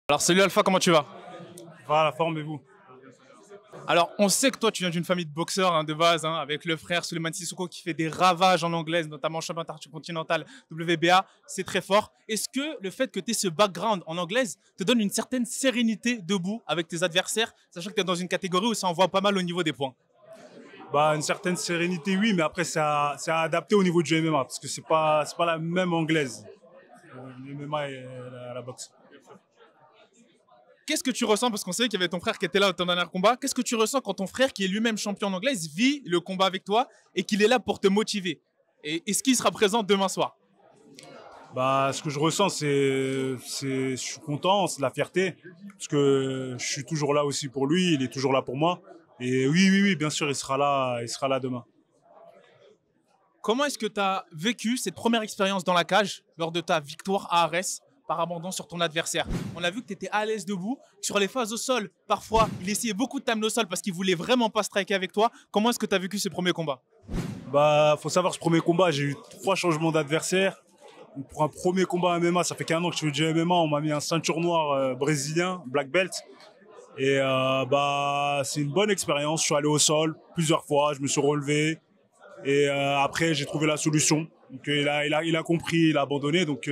Alors salut Alpha, comment tu vas? Voilà, formez-vous. Alors on sait que toi tu viens d'une famille de boxeurs de base, avec le frère Souleymane Sissoko qui fait des ravages en anglaise, notamment champion intercontinental WBA, c'est très fort. Est-ce que le fait que tu aies ce background en anglaise te donne une certaine sérénité debout avec tes adversaires, sachant que tu es dans une catégorie où ça envoie pas mal au niveau des points? Bah, une certaine sérénité, oui, mais après, c'est à adapter au niveau du MMA, parce que c'est pas la même anglaise, le MMA et la boxe. Qu'est-ce que tu ressens, parce qu'on sait qu'il y avait ton frère qui était là au ton dernier combat, qu'est-ce que tu ressens quand ton frère, qui est lui-même champion en anglaise, vit le combat avec toi et qu'il est là pour te motiver? Et est-ce qu'il sera présent demain soir? Bah, ce que je ressens, je suis content, c'est de la fierté, parce que je suis toujours là aussi pour lui, il est toujours là pour moi. Et oui, oui, oui, bien sûr, il sera là demain. Comment est-ce que tu as vécu cette première expérience dans la cage lors de ta victoire à Arès par abandon sur ton adversaire? On a vu que tu étais à l'aise debout. Sur les phases au sol, parfois, il essayait beaucoup de t'amener au sol parce qu'il voulait vraiment pas striker avec toi. Comment est-ce que tu as vécu ce premier combat? Bah, faut savoir, ce premier combat, j'ai eu 3 changements d'adversaire. Pour un premier combat MMA, ça fait qu'un an que je fais du MMA, on m'a mis un ceinture noire brésilien, black belt. Et bah, c'est une bonne expérience. Je suis allé au sol plusieurs fois, je me suis relevé. Et après, j'ai trouvé la solution. Donc, il a compris, il a abandonné. Donc,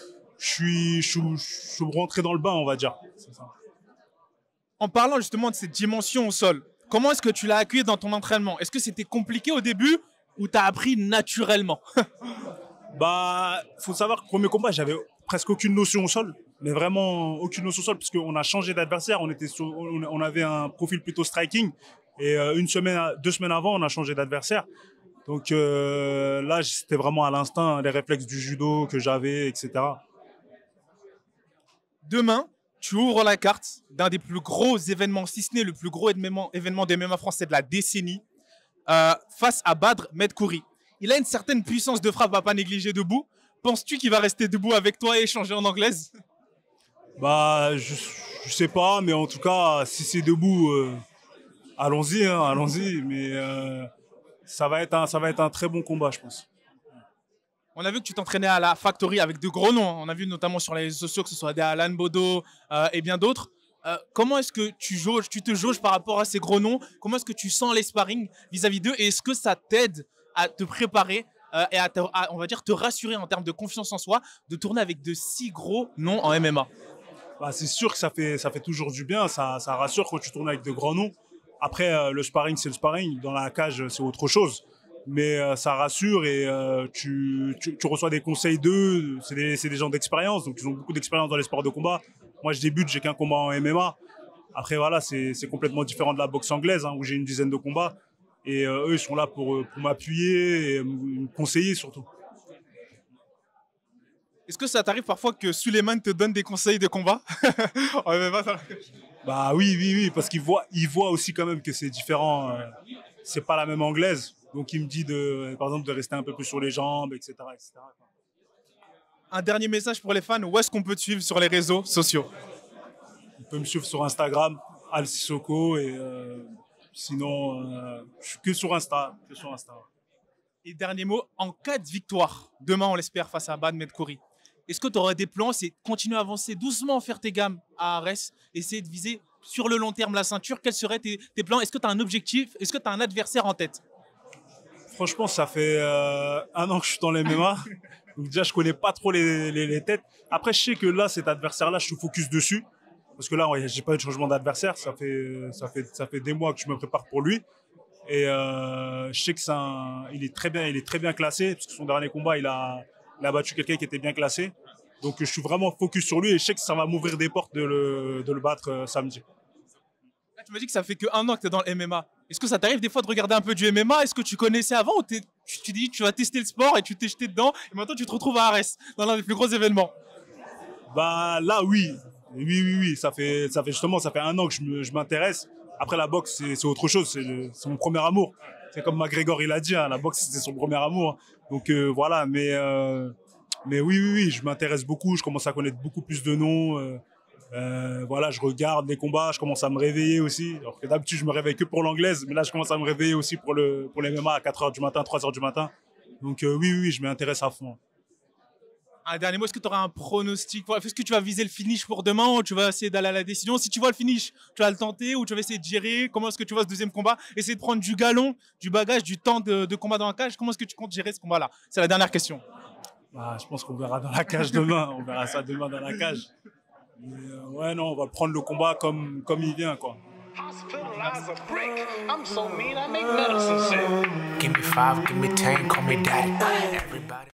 je suis rentré dans le bain, on va dire. C'est ça. En parlant justement de cette dimension au sol, comment est-ce que tu l'as accueilli dans ton entraînement? Est-ce que c'était compliqué au début ou tu as appris naturellement? Bah, faut savoir que premier combat, j'avais presque aucune notion au sol, mais vraiment aucune notion au sol, parce qu'on a changé d'adversaire. On avait un profil plutôt striking, et deux semaines avant, on a changé d'adversaire. Donc là, c'était vraiment à l'instinct, les réflexes du judo que j'avais, etc. Demain, tu ouvres la carte d'un des plus gros événements, si ce n'est le plus gros événement des MMA français de la décennie, face à Badr Medkouri. Il a une certaine puissance de frappe à pas négliger debout. Penses-tu qu'il va rester debout avec toi et échanger en anglaise? Bah, je sais pas, mais en tout cas, si c'est debout, allons-y, hein, allons-y. Mais ça va être un très bon combat, je pense. On a vu que tu t'entraînais à la Factory avec de gros noms. On a vu notamment sur les réseaux sociaux que ce soit des Alan Bodo et bien d'autres. Comment est-ce que tu te jauges par rapport à ces gros noms? Comment est-ce que tu sens les sparring vis-à-vis d'eux? Et est-ce que ça t'aide à te préparer et on va dire, te rassurer en termes de confiance en soi de tourner avec de si gros noms en MMA? Bah, c'est sûr que ça fait toujours du bien, ça rassure quand tu tournes avec de grands noms. Après, le sparring, c'est le sparring. Dans la cage, c'est autre chose. Mais ça rassure et tu reçois des conseils d'eux. C'est des gens d'expérience, donc ils ont beaucoup d'expérience dans les sports de combat. Moi, je débute, j'ai qu'un combat en MMA. Après, voilà, c'est complètement différent de la boxe anglaise, hein, où j'ai une dizaine de combats. Et eux, ils sont là pour m'appuyer et me conseiller surtout. Est-ce que ça t'arrive parfois que Suleiman te donne des conseils de combat en MMA? Bah oui, oui, oui, parce il voit aussi quand même que c'est différent. C'est pas la même anglaise. Donc il me dit par exemple, de rester un peu plus sur les jambes, etc., etc. Un dernier message pour les fans, où est-ce qu'on peut te suivre sur les réseaux sociaux? On peut me suivre sur Instagram, Al Sissoko, et sinon, je suis que sur Insta, que sur Insta. Et dernier mot, en cas de victoire, demain on l'espère face à Badr Medkouri, est-ce que tu aurais des plans? C'est continuer à avancer doucement, faire tes gammes à Arès, essayer de viser sur le long terme la ceinture. Quels seraient tes plans? Est-ce que tu as un objectif? Est-ce que tu as un adversaire en tête? Franchement, ça fait un an que je suis dans les MMA. Donc déjà, je connais pas trop les têtes. Après, je sais que là, cet adversaire-là, je suis focus dessus. Parce que là, ouais, j'ai pas eu de changement d'adversaire. Ça fait des mois que je me prépare pour lui. Et je sais que il est très bien classé. Parce que son dernier combat, il a battu quelqu'un qui était bien classé. Donc je suis vraiment focus sur lui et je sais que ça va m'ouvrir des portes de le battre samedi. Là, tu m'as dit que ça fait qu'un an que tu es dans le MMA. Est-ce que ça t'arrive des fois de regarder un peu du MMA? Est-ce que tu connaissais avant ou tu dis tu vas tester le sport et tu t'es jeté dedans et maintenant tu te retrouves à Arès, dans l'un des plus gros événements? Bah là, oui. Oui, oui, oui. Ça fait un an que je m'intéresse. Après, la boxe, c'est autre chose. C'est mon premier amour. C'est comme McGregor, il a dit, hein, la boxe, c'est son premier amour. Donc voilà, mais oui, oui, oui, je m'intéresse beaucoup. Je commence à connaître beaucoup plus de noms. Voilà, je regarde les combats. Je commence à me réveiller aussi. Alors que d'habitude, je me réveille que pour l'anglaise. Mais là, je commence à me réveiller aussi pour les MMA à 4 heures du matin, 3 heures du matin. Donc oui, oui, oui, je m'intéresse à fond. Un dernier mot, est-ce que tu auras un pronostic? Est-ce que tu vas viser le finish pour demain ou tu vas essayer d'aller à la décision? Si tu vois le finish, tu vas le tenter ou tu vas essayer de gérer? Comment est-ce que tu vois ce deuxième combat? Essayer de prendre du galon, du bagage, du temps de combat dans la cage. Comment est-ce que tu comptes gérer ce combat-là? C'est la dernière question. Bah, je pense qu'on verra dans la cage demain. On verra ça demain dans la cage. Mais, ouais, non, on va prendre le combat comme il vient, quoi. Hospitalize a brick. I'm so mean, I make medicine sick. Give me 5, give me 10, call me daddy. Everybody.